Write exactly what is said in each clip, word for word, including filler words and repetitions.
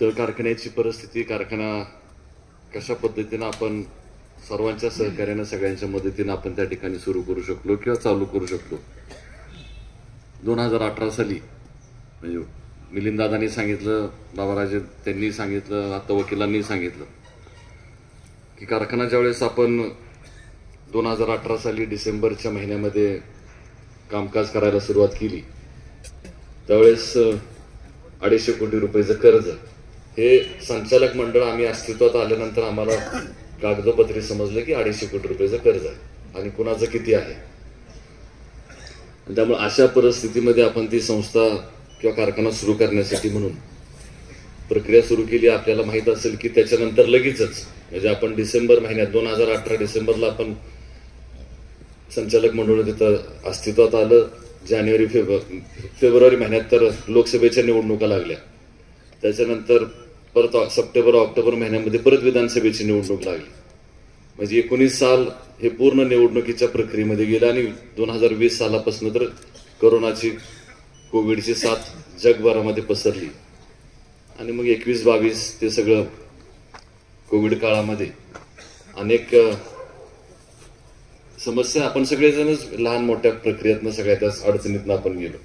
तळ कारखान्याची परिस्थिती, कारखाना कशा पद्धतीनं आपण सर्वांच्या सहकार्याने सगळ्यांच्या मदतीने आपण त्या ठिकाणी सुरू करू शकलो किंवा चालू करू शकलो. दोन हजार अठरा साली म्हणजे मिलिंद दादांनी सांगितलं, बाबाराजे त्यांनी सांगितलं, आता वकिलांनी सांगितलं की कारखाना ज्यावेळेस आपण दोन हजार अठरा साली डिसेंबरच्या महिन्यामध्ये कामकाज करायला सुरुवात केली त्यावेळेस अडीचशे कोटी रुपयाचं कर्ज हे संचालक मंडळ आम्ही अस्तित्वात आल्यानंतर आम्हाला कागदपत्री समजलं की अडीचशे कोटी रुपयाचं कर्ज आहे आणि कुणाचं किती आहे. त्यामुळे अशा परिस्थितीमध्ये आपण ती संस्था किंवा कारखाना सुरू करण्यासाठी म्हणून प्रक्रिया सुरू केली. आपल्याला माहित असेल की त्याच्यानंतर लगेचच म्हणजे आपण डिसेंबर महिन्यात दोन हजार अठरा डिसेंबरला आपण संचालक मंडळ तिथं अस्तित्वात आलं. जानेवारी फेब्रुवारी फेब्रुवारी महिन्यात तर लोकसभेच्या निवडणुका लागल्या. त्याच्यानंतर परत सप्टेंबर ऑक्टोबर महिन्यामध्ये परत विधानसभेची निवडणूक लागली. म्हणजे एकोणीस साल हे पूर्ण निवडणुकीच्या प्रक्रियेमध्ये गेलं आणि दोन हजार वीस सालापासून तर कोरोनाची कोविडची साथ जगभरामध्ये पसरली आणि मग एकवीस बावीस ते सगळं कोविड काळामध्ये अनेक समस्या आपण सगळेजणच लहान मोठ्या प्रक्रियेतनं सगळ्या त्या अडचणीतनं आपण गेलो.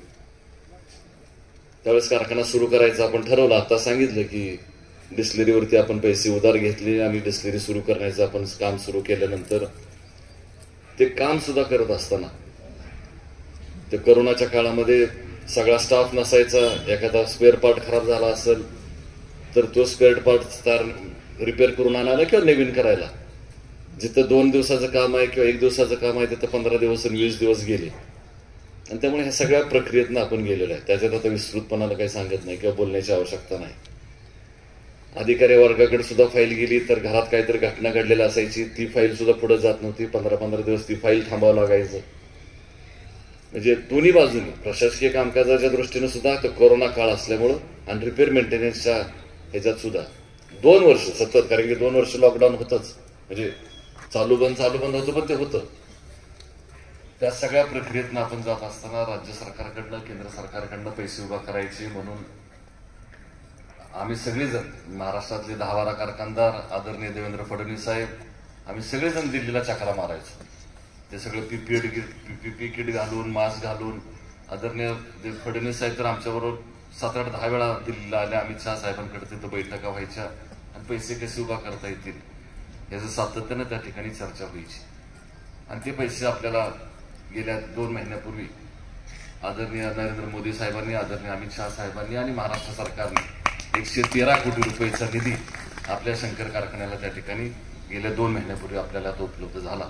त्यावेळेस कारखाना सुरू करायचा आपण ठरवलं. आता सांगितलं की डिस्टिलरीवरती आपण पैसे उधार घेतले आणि डिस्टिलरी सुरू करण्याचं आपण काम सुरू केल्यानंतर ते काम सुद्धा करत असताना ते कोरोनाच्या काळामध्ये सगळा स्टाफ नसायचा. एखादा स्पेअर पार्ट खराब झाला असेल तर तो स्पेअर पार्ट रिपेअर करून आणायला किंवा नवीन करायला जिथं दोन दिवसाचं काम आहे किंवा एक दिवसाचं काम आहे तिथं पंधरा दिवस आणि वीस दिवस गेले. आणि त्यामुळे ह्या सगळ्या प्रक्रियेतनं आपण गेलेलो आहे. त्याच्यात आता विस्तृतपणाला काही सांगत नाही किंवा बोलण्याची आवश्यकता नाही. अधिकारी वर्गाकडे सुद्धा फाईल गेली तर घरात काहीतरी घटना घडलेली असायची, ती फाईल सुद्धा पुढे जात नव्हती. पंधरा पंधरा दिवस ती फाईल थांबावं लागायचं. म्हणजे दोन्ही बाजूनी प्रशासकीय कामकाजाच्या दृष्टीने सुद्धा तो कोरोना काळ असल्यामुळं आणि रिपेअर मेंटेनन्सच्या ह्याच्यात सुद्धा दोन वर्ष सतत, कारण की दोन वर्ष लॉकडाऊन होतच, म्हणजे चालू बंद चालू बंद होतं पण ते होतं. त्या सगळ्या प्रक्रियेतनं आपण जात असताना राज्य सरकारकडनं केंद्र सरकारकडनं पैसे उभा करायचे म्हणून आम्ही सगळेजण महाराष्ट्रातले दहा बारा कारखानदार आदरणीय देवेंद्र फडणवीस साहेब आम्ही सगळेजण दिल्लीला चक्रा मारायचो. ते सगळं पीपीई पीपी किट घालून मास्क घालून आदरणीय फडणवीस साहेब तर आमच्याबरोबर सात आठ दहा वेळा दिल्लीला आले. अमित शहा साहेबांकडे तिथं बैठका व्हायच्या आणि पैसे कसे उभा करता येतील याचं सातत्यानं त्या ठिकाणी चर्चा व्हायची. आणि ते पैसे आपल्याला गेल्या दोन महिन्यापूर्वी आदरणीय नरेंद्र मोदी साहेबांनी, आदरणीय अमित शहा साहेबांनी आणि महाराष्ट्र सरकारने एकशे तेरा कोटी रुपयाचा निधी आपल्या शंकर कारखान्याला त्या ठिकाणी गेल्या दोन महिन्यापूर्वी आपल्याला तो उपलब्ध झाला.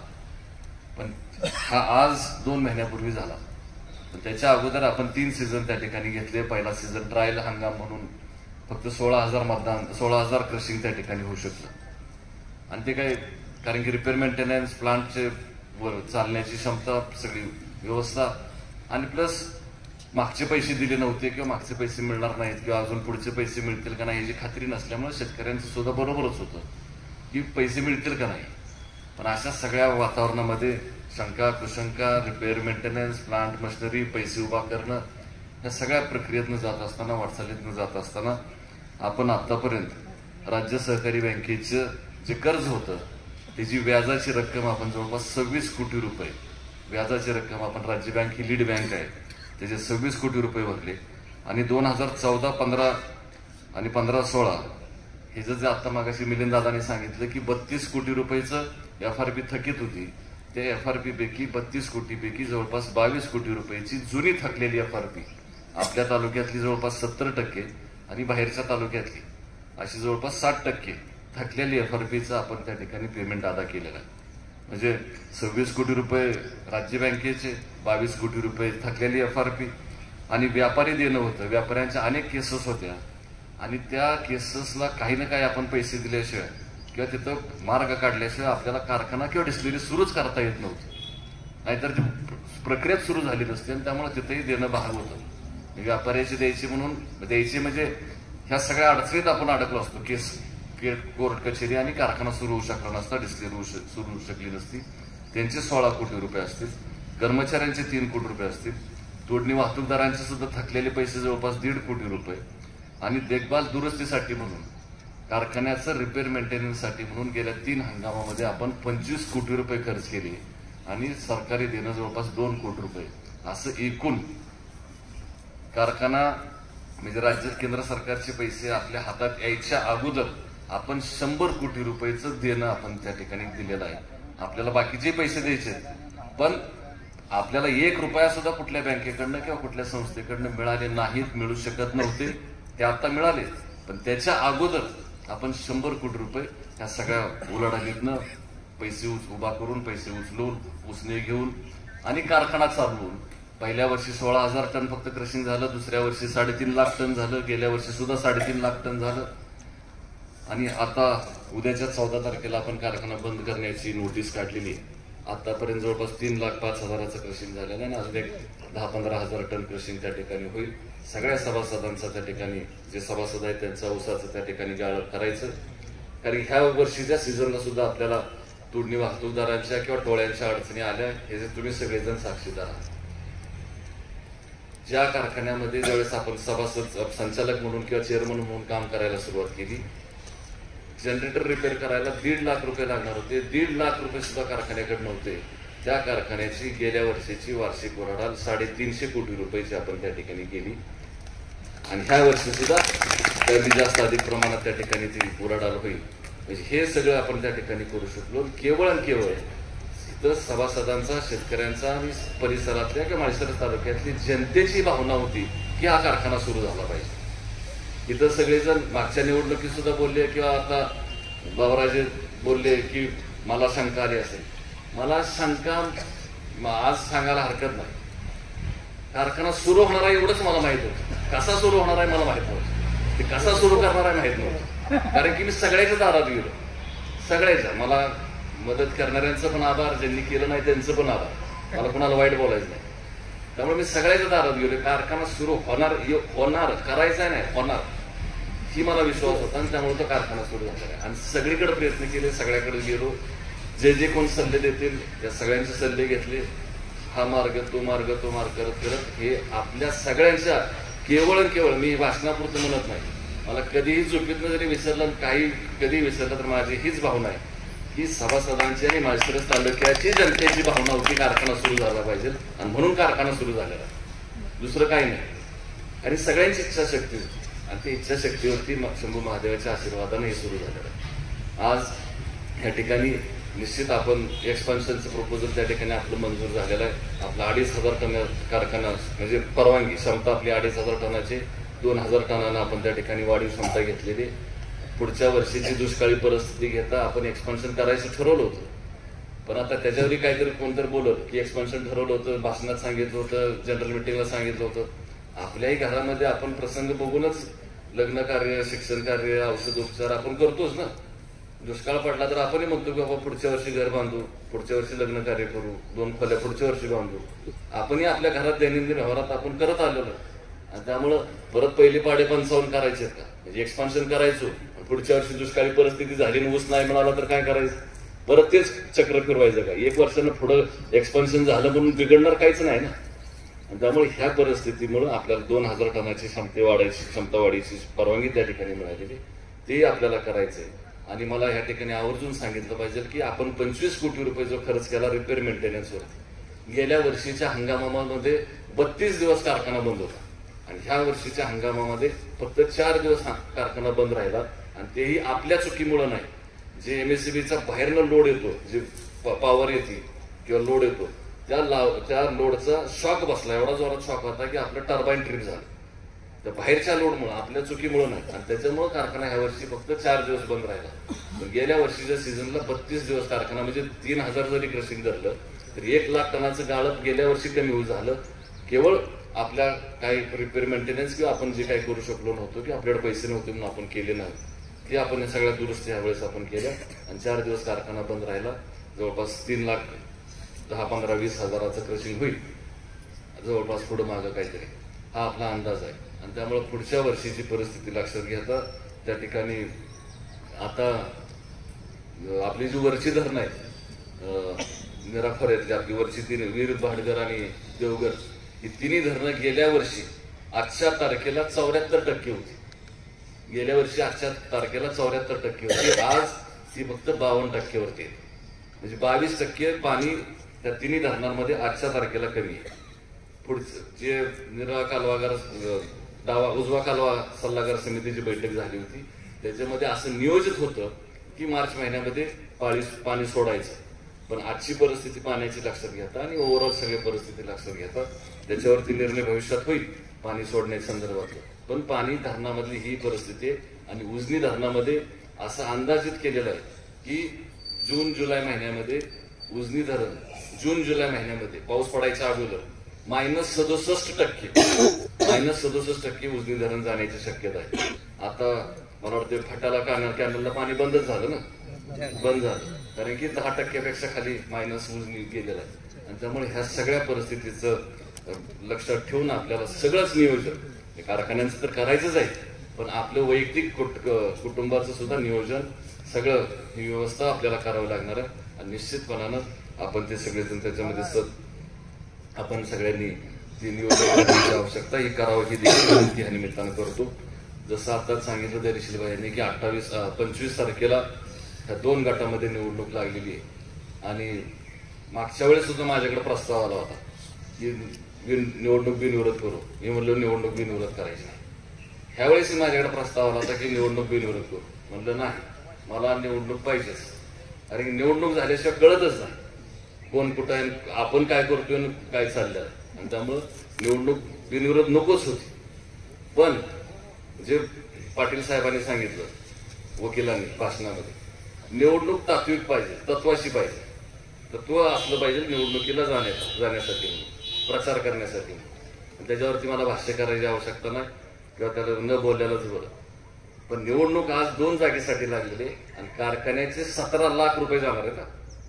पण हा आज दोन महिन्यापूर्वी झाला. पण त्याच्या अगोदर आपण तीन सीझन त्या ठिकाणी घेतले. पहिला सीझन ट्रायल हंगाम म्हणून फक्त सोळा हजार मतदान सोळा हजार क्रशिंग त्या ठिकाणी होऊ शकलं. आणि ते काय, कारण की रिपेअर मेंटेनन्स प्लांटचे चालण्याची क्षमता सगळी व्यवस्था आणि प्लस मागचे पैसे दिले नव्हते किंवा मागचे पैसे मिळणार नाहीत किंवा अजून पुढचे पैसे मिळतील का नाही याची खात्री नसल्यामुळे शेतकऱ्यांचं सुद्धा बरोबरच होतं की पैसे मिळतील का नाही. पण अशा सगळ्या वातावरणामध्ये शंका कुशंका, रिपेअर मेंटेनन्स, प्लांट मशिनरी, पैसे उभा करणं या सगळ्या प्रक्रियेतनं जात असताना, वाटचालीतनं जात असताना आपण आतापर्यंत राज्य सहकारी बँकेचं जे कर्ज होतं त्याची व्याजाची रक्कम आपण जवळपास सव्वीस कोटी रुपये व्याजाची रक्कम आपण, राज्य बँक ही लीड बँक आहे, त्याचे सव्वीस कोटी रुपये भरले. आणि दोन हजार चौदा पंधरा आणि पंधरा सोळा हे जे आता मागाशी मिलिंद दादांनी सांगितलं की बत्तीस कोटी रुपयेचं एफ आर पी थकीत होती. त्या एफ आर पी पैकी बत्तीस कोटी पैकी जवळपास बावीस कोटी रुपयाची जुनी थकलेली एफ आर पी आपल्या तालुक्यातली जवळपास सत्तर टक्के आणि बाहेरच्या तालुक्यातली अशी जवळपास साठ टक्के थकलेली एफ आर पीचं आपण त्या ठिकाणी पेमेंट अदा केलेलं आहे. म्हणजे सव्वीस कोटी रुपये राज्य बँकेचे, बावीस कोटी रुपये थकलेली एफ आर पी आणि व्यापारी देणं होतं. व्यापाऱ्यांच्या अनेक केसेस होत्या आणि त्या केसेसला काही ना काही आपण पैसे दिल्याशिवाय किंवा तिथं मार्ग काढल्याशिवाय आपल्याला कारखाना किंवा डिस्टिलरी सुरूच करता येत नव्हती. नाहीतर ती प्रक्रियाच सुरू झाली नसते आणि त्यामुळे तिथेही देणं भाग होतं. व्यापाऱ्याची द्यायची म्हणून द्यायची म्हणजे ह्या सगळ्या अडचणीत आपण अडकलो असतो. केस कोर्ट कचेरी आणि कारखाना सुरू होऊ शकला नसता, डिस्टिलरी सुरू होऊ शकली नसती. त्यांचे सोळा कोटी रुपये असतील, कर्मचाऱ्यांचे तीन कोटी रुपये असतील, तोडणी वाहतूकदारांचे सुद्धा थकलेले पैसे जवळपास दीड कोटी रुपये आणि देखभाल दुरुस्तीसाठी म्हणून कारखान्याचं रिपेअर मेंटेनन्ससाठी म्हणून गेल्या तीन हंगामामध्ये आपण पंचवीस कोटी रुपये खर्च केले आणि सरकारी देणं जवळपास दोन कोटी रुपये, असं एकूण कारखाना म्हणजे राज्य केंद्र सरकारचे पैसे आपल्या हातात यायच्या अगोदर आपण शंभर कोटी रुपयेचं देणं आपण त्या ठिकाणी दिलेलं आहे. आपल्याला बाकीचे पैसे द्यायचे, पण आपल्याला एक रुपया सुद्धा कुठल्या बँकेकडनं किंवा कुठल्या संस्थेकडनं मिळाले नाहीत, मिळू शकत नव्हते, ते आता मिळाले. पण त्याच्या अगोदर आपण शंभर कोटी रुपये ह्या सगळ्या उलाढालीतनं पैसे उभा करून, पैसे उचलून, उसने घेऊन आणि कारखाना चालवून पहिल्या वर्षी सोळा हजार टन फक्त क्रशिंग झालं, दुसऱ्या वर्षी साडेतीन लाख टन झालं, गेल्या वर्षी सुद्धा साडेतीन लाख टन झालं. आणि आता उद्याच्या चौदा तारखेला आपण कारखाना बंद करण्याची नोटीस काढलेली. आतापर्यंत जवळपास तीन लाख पाच हजाराचं क्रशिंग झालेलं आहे आणि अजून एक दहा पंधरा हजार टन क्रशिंग त्या ठिकाणी होईल. सगळ्या सभासदांचा त्या ठिकाणी, जे सभासद आहेत त्यांचा ऊसाचं त्या ठिकाणी गाळप करायचं. कारण ह्या वर्षीच्या सीझनला सुद्धा आपल्याला तोडणी वाहतूकदारांच्या किंवा टोळ्यांच्या अडचणी आल्या, हे जे तुम्ही सगळेजण साक्षीदार आहात. ज्या कारखान्यामध्ये ज्यावेळेस आपण सभासद संचालक म्हणून किंवा चेअरमन म्हणून काम करायला सुरुवात केली, जनरेटर रिपेअर करायला दीड लाख रुपये लागणार होते, दीड लाख रुपये सुद्धा कारखान्याकडे नव्हते. त्या कारखान्याची गेल्या वर्षीची वार्षिक उलाढाल साडेतीनशे कोटी रुपयाची आपण त्या ठिकाणी केली आणि ह्या वर्षी सुद्धा कमी जास्त अधिक प्रमाणात त्या ठिकाणी ती उलाढाल होईल. म्हणजे हे सगळं आपण त्या ठिकाणी करू शकलो. केवळ आणि केवळ इथं सभासदांचा, शेतकऱ्यांचा आणि परिसरातल्या किंवा माळशिरस तालुक्यातली जनतेची भावना होती की हा कारखाना सुरू झाला पाहिजे. इथं सगळेजण मागच्या निवडणुकीत सुद्धा बोलले किंवा आता बाबराजे बोलले की मला शंका आली असेल. मला शंका आज सांगायला हरकत नाही. कारखाना सुरू होणार आहे एवढंच मला माहित होतं, कसा सुरू होणार आहे मला माहित नव्हतं, ते कसा सुरू करणार आहे माहित नव्हतं. कारण की मी सगळ्याच्या दारात गेलो, सगळ्याच्या. मला मदत करणाऱ्यांचं पण आभार, ज्यांनी केलं नाही त्यांचं पण आभार, मला कोणाला वाईट बोलायचं नाही. त्यामुळे मी सगळ्याच्या दारात गेलो. कारखाना सुरू होणार, होणार करायचा नाही, होणार ही मला विश्वास होता आणि त्यामुळे तो कारखाना सुरू झाला आहे. आणि सगळीकडे प्रयत्न केले, सगळ्याकडे गेलो, जे जे कोण सल्ले देतील या सगळ्यांचे सल्ले घेतले. हा मार्ग, तो मार्ग, तो मार्ग करत करत हे आपल्या सगळ्यांच्या केवळ केवळ, मी भाषणापुरतं म्हणत नाही, मला कधीही झोपेतनं जरी विसरलं, काही कधी विसरलं तर माझी हीच भावना आहे की सभासदांची आणि माळशिरस तालुक्याची जनतेची भावना होती कारखाना सुरू झाला पाहिजे आणि म्हणून कारखाना सुरू झालेला आहे, दुसरं काही नाही. आणि सगळ्यांची इच्छाशक्ती होती आणि ती इच्छाशक्तीवरती शंभू महादेवाच्या आशीर्वादाने हे सुरू झालेलं आहे. आज या ठिकाणी निश्चित आपण एक्सपान्शनचं प्रपोजल त्या ठिकाणी आपलं मंजूर झालेलं आहे. आपला अडीच हजार टन कारखाना म्हणजे परवानगी क्षमता आपली अडीच हजार टनाची दोन हजार टनानं आपण त्या ठिकाणी वाढीव क्षमता घेतलेली. पुढच्या वर्षीची दुष्काळी परिस्थिती घेता आपण एक्सपान्शन करायचं ठरवलं होतं, पण आता त्याच्यावरही काहीतरी कोणतरी बोलत की एक्सपान्शन ठरवलं होतं, भाषणात सांगितलं होतं, जनरल मिटिंगला सांगितलं होतं. आपल्याही घरामध्ये आपण प्रसंग बघूनच लग्न कार्य, शिक्षण कार्य, औषधोपचार आपण करतोच ना. दुष्काळ पडला तर आपणही म्हणतो की बाबा पुढच्या वर्षी घर बांधू, पुढच्या वर्षी लग्न कार्य करू, दोन खोल्या पुढच्या वर्षी बांधू. आपणही आपल्या घरात दैनंदिन व्यवहारात आपण करत आलेलो आणि त्यामुळं परत पहिली पाडे पंचावन्न करायचे का, म्हणजे एक्सपान्शन करायचो, पुढच्या वर्षी दुष्काळी परिस्थिती झाली, ऊस नाही मिळाला तर काय करायचं, परत तेच चक्र फिरवायचं का. एक वर्षानं पुढं एक्सपान्शन झालं म्हणून बिघडणार काहीच नाही ना. आणि त्यामुळे ह्या परिस्थितीमुळे आपल्याला दोन हजार टनाची क्षमता वाढायची क्षमता वाढीची परवानगी त्या ठिकाणी मिळालेली, ते आपल्याला करायचंय. आणि मला ह्या ठिकाणी आवर्जून सांगितलं पाहिजे की आपण पंचवीस कोटी रुपये जो खर्च केला रिपेअर मेंटेनन्सवरती, गेल्या वर्षीच्या हंगामामध्ये बत्तीस दिवस कारखाना बंद होता आणि ह्या वर्षीच्या हंगामामध्ये फक्त चार दिवस कारखाना बंद राहिला आणि तेही आपल्या चुकीमुळे नाही. जे एमएससीबीचा बाहेरनं लोड येतो, जे पॉवर येते किंवा लोड येतो, त्या लाव त्या लोडचा शॉक बसला, एवढा जोरात शॉक होता की आपलं टर्बाईन ट्रिप झालं. तर बाहेरच्या लोडमुळे, आपल्या चुकीमुळे नाही. आणि त्याच्यामुळे कारखाना ह्या वर्षी फक्त चार दिवस बंद राहिला. पण गेल्या वर्षीच्या सीझनला बत्तीस दिवस कारखाना, म्हणजे तीन हजार जरी क्रशिंग धरलं तर एक लाख टनाचं गाळप गेल्या वर्षी कमी झालं. केवळ आपल्या काही रिपेअर मेंटेनन्स किंवा आपण जे काही करू शकलो नव्हतो की आपल्याकडे पैसे नव्हते म्हणून आपण केले नाही, ते आपण सगळ्या दुरुस्ती ह्यावेळेस आपण केल्या आणि चार दिवस कारखाना बंद राहिला. जवळपास तीन लाख दहा पंधरा वीस हजाराचं क्रशिंग होईल जवळपास, पुढं मागं काहीतरी, हा आपला अंदाज आहे. आणि त्यामुळे पुढच्या वर्षीची परिस्थिती लक्षात घेता त्या ठिकाणी आता आपली जी वरची धरणं आहेत, मिराखोऱ्यातली आपली वरची तीन, वीर, भाटघर आणि देवघर, ही तिन्ही धरणं गेल्या वर्षी आजच्या तारखेला चौऱ्याहत्तर टक्के होती. गेल्या वर्षी आजच्या तारखेला चौऱ्याहत्तर टक्के होती, आज ती फक्त बावन्न टक्केवरती आहे. म्हणजे बावीस टक्के पाणी त्या तिन्ही धरणांमध्ये आजच्या तारखेला कमी आहे. पुढचं जे निरा कालवागार डावा उजवा कालवा सल्लागार समितीची बैठक झाली होती, त्याच्यामध्ये असं नियोजित होतं की मार्च महिन्यामध्ये पाणी पाणी सोडायचं. पण आजची परिस्थिती पाण्याची लक्षात घेता आणि ओव्हरऑल सगळी परिस्थिती लक्षात घेता त्याच्यावरती निर्णय भविष्यात होईल पाणी सोडण्याच्या संदर्भातलं. पण पाणी धरणामधली ही परिस्थिती आहे. आणि उजनी धरणामध्ये असं अंदाजित केलेलं आहे की जून जुलै महिन्यामध्ये उजनी धरण जून जुलै महिन्यामध्ये पाऊस पडायच्या अगोदर मायनस सदुसष्ट टक्के मायनस सदुसष्ट टक्के उजनी धरण जाण्याची शक्यता आहे. आता मला वाटतं फटाला कॅनल कॅनलला पाणी बंदच झालं ना, बंद झालं, कारण की दहा टक्क्यापेक्षा खाली मायनस उजनी गेलेला आहे. आणि त्यामुळे ह्या सगळ्या परिस्थितीचं लक्षात ठेवून आपल्याला सगळंच नियोजन कारखान्यांचं तर करायचंच आहे, पण आपलं वैयक्तिक कुटुंबाचं सुद्धा नियोजन सगळं ही व्यवस्था आपल्याला करावं लागणार आहे. आणि निश्चितपणानं आपण ते सगळेजण त्याच्यामध्ये सत आपण सगळ्यांनी ती नियोजन करण्याची आवश्यकता ही करावं ही देखील विनंती ह्या निमित्तानं करतो. जसं आताच सांगितलं धैर्यशील यांनी की अठ्ठावीस पंचवीस तारखेला ह्या दोन गटामध्ये निवडणूक लागलेली आहे. आणि मागच्या वेळेस सुद्धा माझ्याकडे प्रस्ताव आला होता की निवडणूक बिनविरोध करू. मी म्हणलो निवडणूक बिनविरोध करायची नाही. ह्यावेळेस माझ्याकडे प्रस्ताव आला होता की निवडणूक बिनविरोध करू. म्हणलं नाही, मला निवडणूक पाहिजेच. कारण की निवडणूक झाल्याशिवाय कळतच नाही कोण कुठं आहे, आपण काय करतोय आणि काय चाललंय. आणि त्यामुळं निवडणूक बिनविरोध नकोच होती. पण जे पाटील साहेबांनी सांगितलं वकिलांनी भाषणामध्ये, निवडणूक तात्विक पाहिजे, तत्वाशी पाहिजे, तत्व असलं पाहिजे निवडणुकीला जाण्या जाण्यासाठी प्रचार करण्यासाठी. त्याच्यावरती मला भाष्य करायची आवश्यकता नाही किंवा त्याला न बोलल्यालाच बरं. पण निवडणूक आज दोन जागेसाठी लागलेली आणि कारखान्याचे सतरा लाख रुपये जाणार आहेत.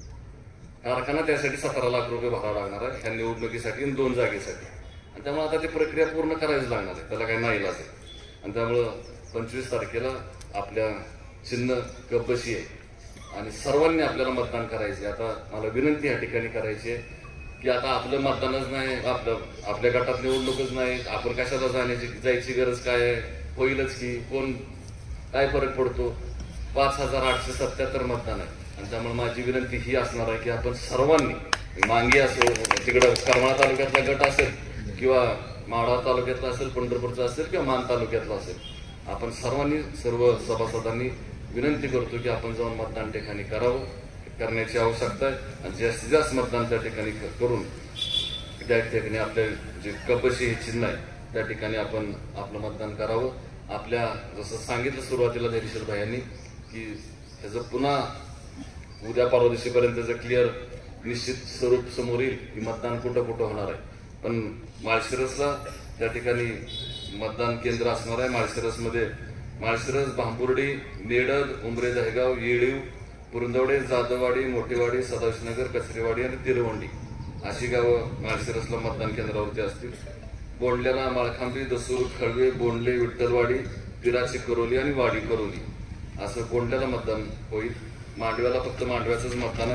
कारखाना त्यासाठी सतरा लाख रुपये भरावा लागणार आहे ह्या निवडणुकीसाठी आणि दोन जागेसाठी. आणि त्यामुळे आता ती प्रक्रिया पूर्ण करावीच लागणार आहे, त्याला काही नाही इलाज आहे. आणि त्यामुळं पंचवीस तारखेला आपल्या चिन्ह कपबशी आहे आणि सर्वांनी आपल्याला मतदान करायचे. आता मला विनंती या ठिकाणी करायची आहे की आता आपलं मतदानच नाही, आपलं आपल्या गटात निवडणूकच नाही, आपण कशाला जाण्याची जायची गरज काय आहे, होईलच की कोण काय फरक पडतो. पाच हजार आठशे सत्याहत्तर मतदान आहे. आणि त्यामुळे माझी विनंती ही असणार आहे की आपण सर्वांनी मांगी असो, तिकडं करमाळा तालुक्यातला गट असेल किंवा माढा तालुक्यातला असेल, पंढरपूरचा असेल किंवा मान तालुक्यातला असेल, आपण सर्वांनी सर्व सभासदांनी विनंती करतो की आपण जाऊन मतदान ठिकाणी करावं, करण्याची आवश्यकता आहे. आणि जास्तीत जास्त मतदान त्या ठिकाणी करून त्या ठिकाणी आपल्या जे कपशी हे चिन्ह आहे त्या ठिकाणी आपण आपलं मतदान करावं. आपल्या जसं सांगितलं सुरुवातीला धैर्यशील भाईंनी की त्याचं पुन्हा उद्या परवा दिवशीपर्यंतचं क्लिअर निश्चित स्वरूप समोर येईल की मतदान कुठं कुठं होणार आहे. पण माळशिरसला त्या ठिकाणी मतदान केंद्र असणार आहे. माळशिरसमध्ये माळशिरस, भांबुर्डी, नेडद, उमरे, दहेगाव, येळीव, पुरंदवडे, जाधववाडी, मोठेवाडी, सदाशिवनगर, कचरेवाडी आणि तिरवंडी अशी गावं माळशिरसला मतदान केंद्रावरती असतील. बोंडल्याला माळखांबी, दसूर, खळवे, बोंडले, विठ्ठलवाडी, पिराची करोली आणि वाडी करोली असं बोंडल्याला मतदान होईल. मांडव्याला फक्त मांडव्याचंच मतदान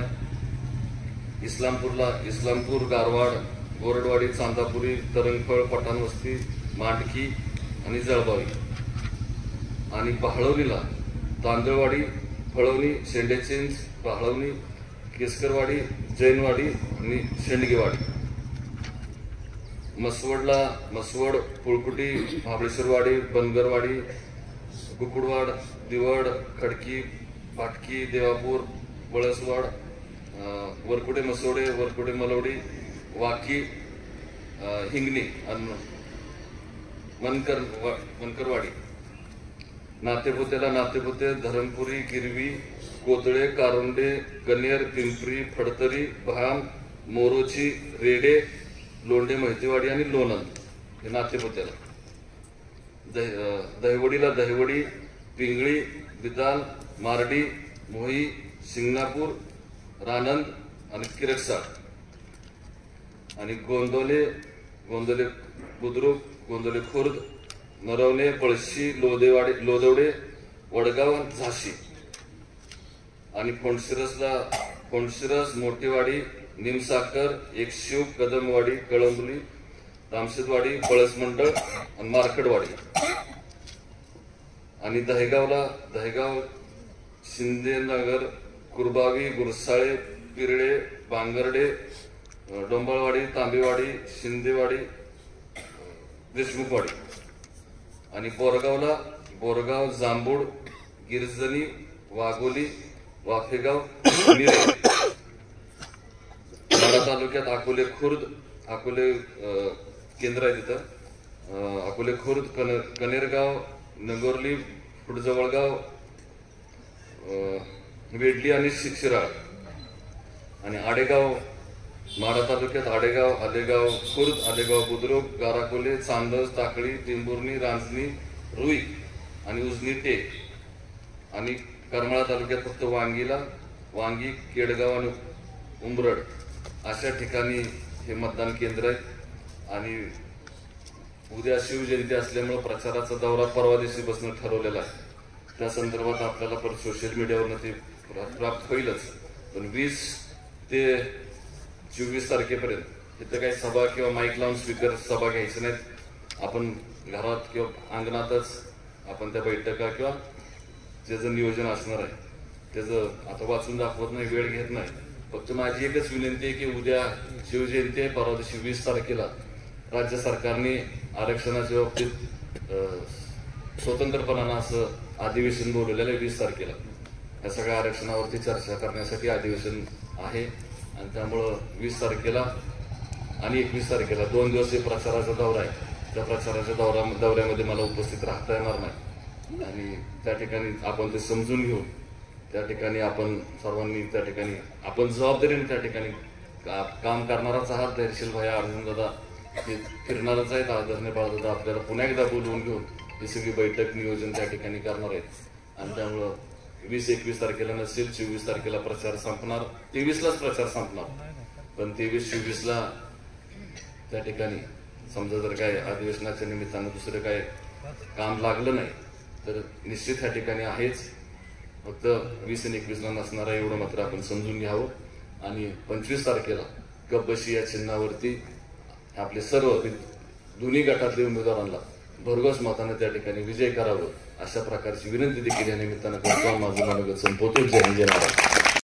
आहे. इस्लामपूरला इस्लामपूर, गारवाड, गोरडवाडी, चांदापुरी, तरंगफळ, पठाणवस्ती, मांडकी आणि जळबावी. आणि बहाळवणीला तांदळवाडी, फळवणी, शेंडेचिंच, बहाळवणी, केसकरवाडी, जैनवाडी आणि शेंडगेवाडी. मसवडला मसवड, पुळकुटी, महाबळेश्वरवाडी, बनगरवाडी, कुकुडवाड, दिवड, खडकी, पाटकी, देवापूर, वळसवाड, वरकुडे मसोडे, वरकुडे मलवडी, वाकी, हिंगणी आणि मनकर मनकरवाडी. नातेपुतेला नातेपुते, धरमपुरी, गिरवी, कोतळे, कारुंडे, गणेर, पिंपरी, फडतरी, भाम, मोरोची, रेडे, लोंढे, महितेवाडी आणि लोणंद हे नातेपुतेला. दहिवडीला दहिवडी, पिंगळी, बिदाल, मारडी, मोही, शिंगणापूर, रानंद आणि किरकसाळ. आणि गोंदवले गोंदवले बुद्रुक, गोंदवले खुर्द, नरवणे, पळशी, लोदेवाडी लोदवडे, वडगाव, झाशी. आणि कोंडशिरसला कोंडशिरस, मोठेवाडी, निमसाकर, एकशिव, कदमवाडी, कळंबली, तामशेदवाडी, पळसमंडळ आणि मार्कडवाडी. आणि दहेगावला दहेगाव शिंदेनगर, कुरबावी, गुरसाळे, पिरडे, बांगर्डे, डोंबाळवाडी, तांबेवाडी, शिंदेवाडी, देशमुखवाडी. आणि बोरगावला बोरगाव, जांभूड, गिरजणी, वाघोली, वाफेगाव, मिरे. माढा तालुक्यात अकोले खुर्द, अकोले केंद्र आहे तिथं, अकोले खुर्द, कनेरगाव, नगोर्ली, फुटजवळगाव, वेडली आणि शिराळ. आणि आडेगाव माढा तालुक्यात आडेगाव, आलेगाव खुर्द, आलेगाव बुद्रुक, गाराकोले, चांदस, टाकळी, टिंबुर्णी, रांजणी, रुई आणि उजनी टेक. आणि करमाळा तालुक्यात फक्त वांगीला वांगी, केडगाव आणि उंबरड अशा ठिकाणी हे मतदान केंद्र आहे. आणि उद्या शिवजयंती असल्यामुळे प्रचाराचा दौरा परवा दिवशी बसणं ठरवलेला आहे. त्या संदर्भात आपल्याला परत सोशल मीडियावरनं ते प्राप्त होईलच. पण वीस ते चोवीस तारखेपर्यंत इथं काही सभा किंवा माईक लावून स्पीकर सभा घ्यायची नाहीत. आपण घरात किंवा अंगणातच आपण त्या बैठका किंवा ज्याचं नियोजन असणार आहे त्याचं आता वाचून दाखवत नाही, वेळ घेत नाही. फक्त माझी एकच विनंती आहे की उद्या शिवजयंती आहे, परवा दिवशी वीस तारखेला राज्य सरकारने आरक्षणाच्या बाबतीत स्वतंत्रपणानं असं अधिवेशन बोलवलेलं आहे वीस तारखेला. या सगळ्या आरक्षणावरती चर्चा करण्यासाठी अधिवेशन आहे. आणि त्यामुळं वीस तारखेला आणि एकवीस तारखेला दोन दिवस हे प्रचाराचा दौरा आहे. त्या प्रचाराच्या दौरा दौऱ्यामध्ये मला उपस्थित राहता येणार नाही. आणि त्या ठिकाणी आपण ते समजून घेऊन त्या ठिकाणी आपण सर्वांनी त्या ठिकाणी आपण जबाबदारीने त्या ठिकाणी काम करणाराच आहात. धैर्यशील भाई अर्जुन दादा हे फिरणारच आहेत. आदरणीय बाळदादा आपल्याला पुन्हा एकदा बोलवून घेऊन ही सगळी बैठक नियोजन त्या ठिकाणी करणार आहेत. आणि त्यामुळं वीस एकवीस तारखेला नसेल, चोवीस तारखेला प्रचार संपणार, तेवीसलाच प्रचार संपणार. पण तेवीस चोवीसला त्या ठिकाणी समजा जर काय अधिवेशनाच्या निमित्तानं दुसरं काय काम लागलं नाही तर निश्चित ह्या ठिकाणी आहेच. फक्त वीस आणि एकवीसला नसणार आहे एवढं मात्र आपण समजून घ्यावं. आणि पंचवीस तारखेला गब्बशी या चिन्हावरती आपले सर्व दोन्ही गटातले उमेदवारांना भरघोस मताने त्या ठिकाणी विजय करावं अशा प्रकारची विनंती देखील या निमित्तानं करतो. माझं मनोगत संपवतो. जय हिंद, जय महाराष्ट्र.